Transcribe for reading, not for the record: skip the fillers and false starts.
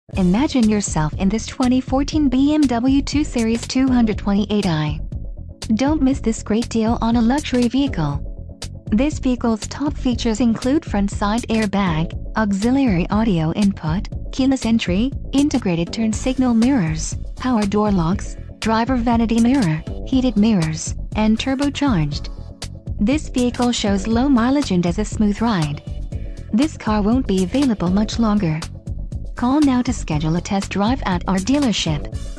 Imagine yourself in this 2014 BMW 2 Series 228i. Don't miss this great deal on a luxury vehicle. This vehicle's top features include front side airbag, auxiliary audio input, keyless entry, integrated turn signal mirrors, power door locks, driver vanity mirror, heated mirrors, and turbocharged. This vehicle shows low mileage and has a smooth ride. This car won't be available much longer. Call now to schedule a test drive at our dealership.